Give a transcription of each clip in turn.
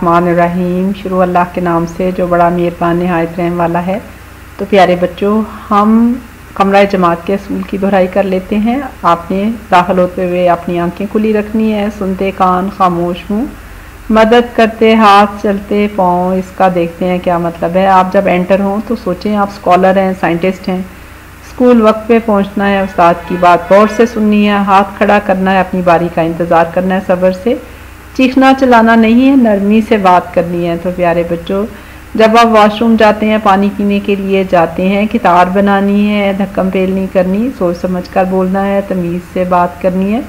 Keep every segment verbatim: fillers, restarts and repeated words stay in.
बिस्मिल्लाहिर्रहमानिर्रहीम। शुरू अल्लाह के नाम से जो बड़ा मेहरबान निहायत रहम वाला है। तो प्यारे बच्चों, हम कमरा जमात के असूल की दोहराई कर लेते हैं। आपने दाखिल होते हुए अपनी आंखें खुली रखनी है, सुनते कान, खामोश मुँह, मदद करते हाथ, चलते पाँव। इसका देखते हैं क्या मतलब है। आप जब एंटर हों तो सोचें आप स्कॉलर हैं, साइंटिस्ट हैं। स्कूल वक्त पे पहुंचना है, उस्ताद की बात गौर से सुननी है, हाथ खड़ा करना है, अपनी बारी का इंतज़ार करना है सब्र से, चीखना चलाना नहीं है, नरमी से बात करनी है। तो प्यारे बच्चों, जब आप वॉशरूम जाते हैं, पानी पीने के लिए जाते हैं, कितार बनानी है, धक्कम पेल नहीं करनी, सोच समझ कर बोलना है, तमीज़ से बात करनी है।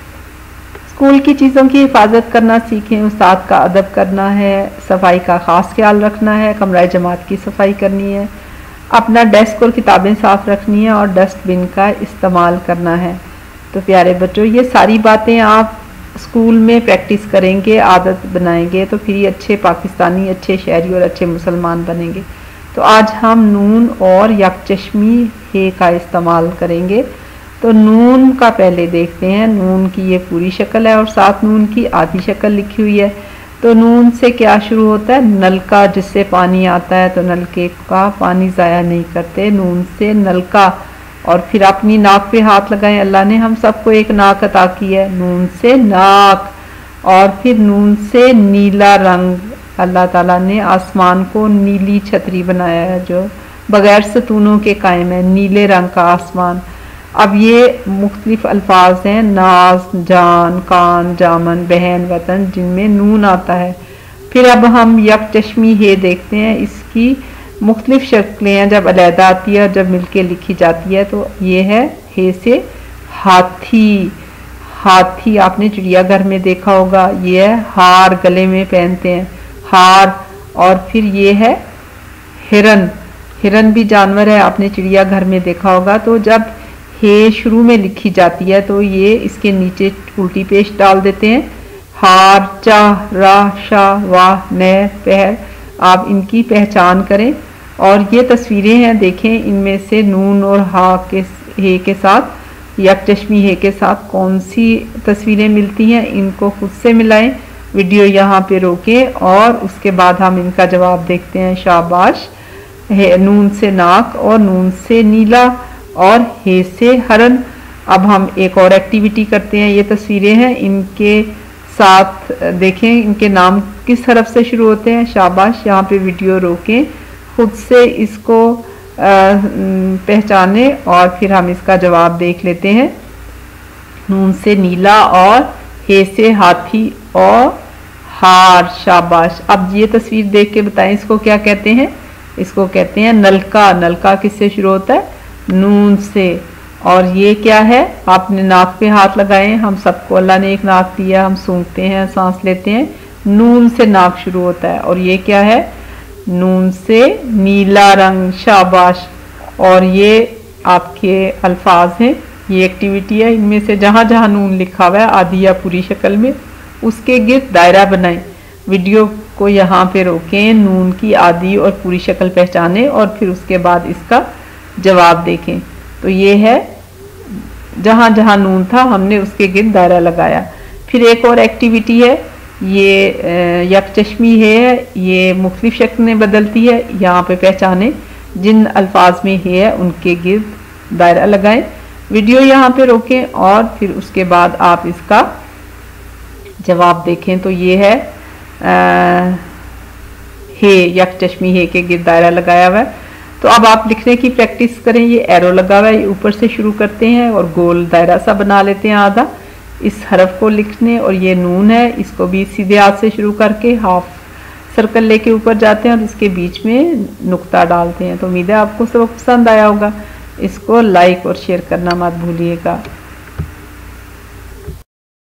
स्कूल की चीज़ों की हिफाजत करना सीखें, उस्ताद का अदब करना है, सफाई का ख़ास ख्याल रखना है, कमरा जमात की सफाई करनी है, अपना डेस्क और किताबें साफ़ रखनी है और डस्टबिन का इस्तेमाल करना है। तो प्यारे बच्चों, ये सारी बातें आप स्कूल में प्रैक्टिस करेंगे, आदत बनाएंगे, तो फिर ये अच्छे पाकिस्तानी, अच्छे शहरी और अच्छे मुसलमान बनेंगे। तो आज हम नून और यकचश्मी हे का इस्तेमाल करेंगे। तो नून का पहले देखते हैं। नून की ये पूरी शक्ल है और साथ नून की आधी शक्ल लिखी हुई है। तो नून से क्या शुरू होता है? नलका, जिससे पानी आता है, तो नलके का पानी ज़ाया नहीं करते। नून से नलका, और फिर अपनी नाक पे हाथ लगाएं। अल्लाह ने हम सबको एक नाक अता की है। नून से नाक, और फिर नून से नीला रंग। अल्लाह ताला ने आसमान को नीली छतरी बनाया है जो बगैर सतूनों के कायम है, नीले रंग का आसमान। अब ये मुख्तलिफ अल्फाज हैं, नाज, जान, कान, जामन, बहन, वतन, जिनमें नून आता है। फिर अब हम यकचश्मी हे देखते हैं। इसकी मुख्तलिफ शक्लें हैं, जब अलहदा आती है और जब मिलके लिखी जाती है। तो ये है हे से हाथी। हाथी आपने चिड़ियाघर में देखा होगा। ये है हार, गले में पहनते हैं हार। और फिर ये है हिरन। हिरन भी जानवर है, आपने चिड़ियाघर में देखा होगा। तो जब हे शुरू में लिखी जाती है तो ये इसके नीचे उल्टी पेश डाल देते हैं। हार, चाह, रा, शाह, वाह, नह, पहर। आप इनकी पहचान करें। और ये तस्वीरें हैं, देखें इनमें से नून और हा के हे के साथ, यकचश्मी हे के साथ कौन सी तस्वीरें मिलती हैं, इनको खुद से मिलाएं। वीडियो यहाँ पे रोकें और उसके बाद हम इनका जवाब देखते हैं। शाबाश। है नून से नाक और नून से नीला और हे से हरन। अब हम एक और एक्टिविटी करते हैं। ये तस्वीरें हैं, इनके साथ देखें इनके नाम किस हरफ से शुरू होते हैं। शाबाश। यहाँ पे वीडियो रोकें, खुद से इसको पहचाने और फिर हम इसका जवाब देख लेते हैं। नून से नीला और हे से हाथी और हार। शाबाश। अब ये तस्वीर देख के बताएं इसको क्या कहते हैं। इसको कहते हैं नलका। नलका किससे शुरू होता है? नून से। और ये क्या है? आपने नाक पे हाथ लगाए। हम सबको अल्लाह ने एक नाक दिया, हम सूंघते हैं, सांस लेते हैं। नून से नाक शुरू होता है। और ये क्या है? नून से नीला रंग। शाबाश। और ये आपके अल्फाज हैं, ये एक्टिविटी है। इनमें से जहाँ जहाँ नून लिखा हुआ है आधी या पूरी शक्ल में, उसके गिर्द दायरा बनाएं। वीडियो को यहाँ पे रोकें, नून की आधी और पूरी शक्ल पहचानें और फिर उसके बाद इसका जवाब देखें। तो ये है जहाँ जहाँ नून था हमने उसके गिर्द दायरा लगाया। फिर एक और एक्टिविटी है, ये यकचश्मी है, ये मुख्तलिफ शक्लें बदलती है। यहाँ पे पहचाने जिन अल्फाज में है उनके गिर्द दायरा लगाएं। वीडियो यहाँ पे रोकें और फिर उसके बाद आप इसका जवाब देखें। तो ये है आ, हे, यकचश्मी हे के गिर्द दायरा लगाया हुआ है। तो अब आप लिखने की प्रैक्टिस करें। ये एरो लगा हुआ है, ये ऊपर से शुरू करते हैं और गोल दायरा सा बना लेते हैं आधा इस हरफ को लिखने। और ये नून है, इसको भी सीधे हाथ से शुरू करके हाफ सर्कल लेके ऊपर जाते हैं और इसके बीच में नुक्ता डालते हैं। तो उम्मीद है आपको सबक पसंद आया होगा। इसको लाइक और शेयर करना मत भूलिएगा।